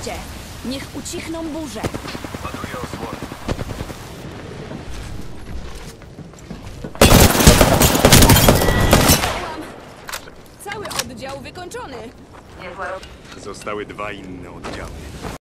mieście. Niech ucichną burze. Ładuję osłonę. Cały oddział wykończony. Zostały 2 inne oddziały.